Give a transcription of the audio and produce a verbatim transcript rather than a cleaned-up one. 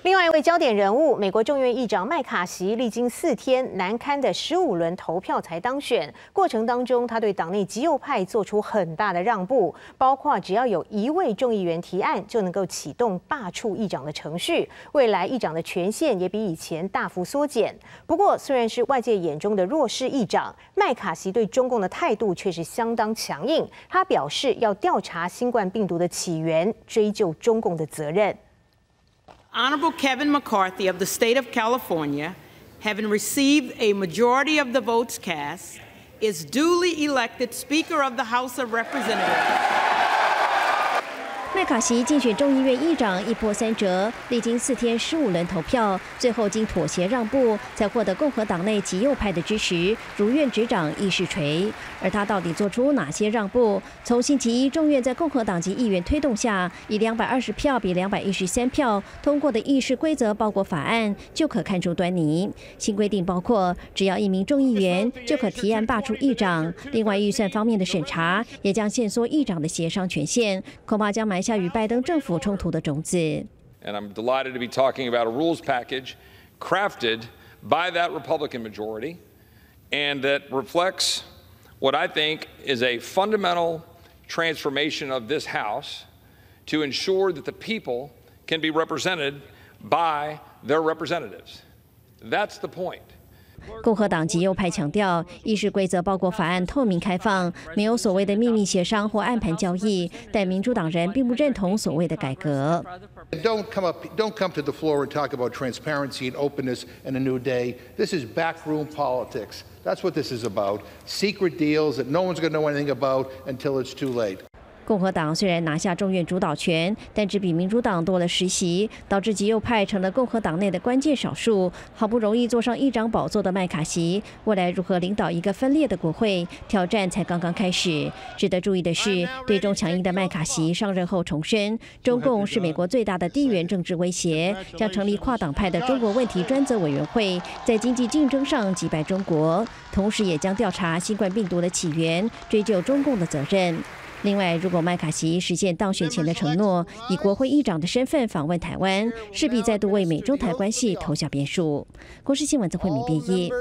另外一位焦点人物，美国众议院议长麦卡锡，历经四天难堪的十五轮投票才当选。过程当中，他对党内极右派做出很大的让步，包括只要有一位众议员提案，就能够启动罢黜议长的程序。未来议长的权限也比以前大幅缩减。不过，虽然是外界眼中的弱势议长，麦卡锡对中共的态度却是相当强硬。他表示要调查新冠病毒的起源，追究中共的责任。 Honorable Kevin McCarthy of the state of California, having received a majority of the votes cast, is duly elected Speaker of the House of Representatives. 麦卡锡竞选众议院议长一波三折，历经四天十五轮投票，最后经妥协让步，才获得共和党内极右派的支持，如愿执掌议事锤。而他到底做出哪些让步？从星期一众院在共和党籍议员推动下，以两百二十票比两百一十三票通过的议事规则包裹法案，就可看出端倪。新规定包括，只要一名众议员就可提案罢黜议长。另外，预算方面的审查也将限缩议长的协商权限，恐怕将埋下与拜登政府冲突的种子。 And I'm delighted to be talking about a rules package crafted by that Republican majority and that reflects what I think is a fundamental transformation of this House to ensure that the people can be represented by their representatives. That's the point. 共和党极右派强调，议事规则包括法案透明开放，没有所谓的秘密协商或暗盘交易。但民主党人并不认同所谓的改革。 Don't come up, don't come to the floor and talk about transparency and openness and a new day. This is backroom politics. That's what this is about. Secret deals that no one's going to know anything about until it's too late. 共和党虽然拿下众院主导权，但只比民主党多了十席，导致极右派成了共和党内的关键少数。好不容易坐上议长宝座的麦卡锡，未来如何领导一个分裂的国会，挑战才刚刚开始。值得注意的是，对中强硬的麦卡锡上任后重申，中共是美国最大的地缘政治威胁，将成立跨党派的中国问题专责委员会，在经济竞争上击败中国，同时也将调查新冠病毒的起源，追究中共的责任。 另外，如果麦卡锡实现当选前的承诺，以国会议长的身份访问台湾，势必再度为美中台关系投下变数。国视新闻曾慧敏编译。